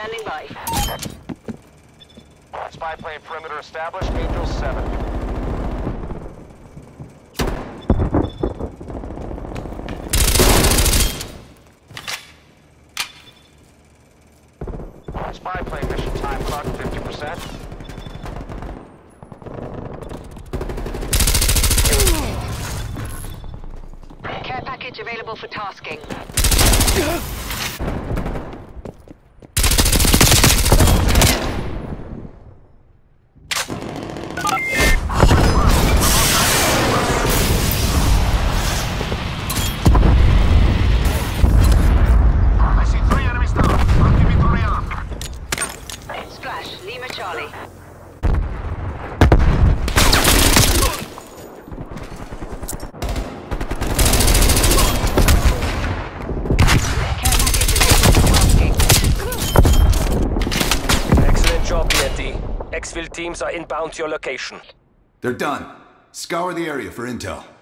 standing by. Spy plane perimeter established. Angel 7. Spy plane mission time clock 50%. Care package available for tasking. I see 3 enemies down. Activate rearm. Splash, Lima Charlie. Excellent job, PNT. Exfil teams are inbound to your location. They're done. Scour the area for intel.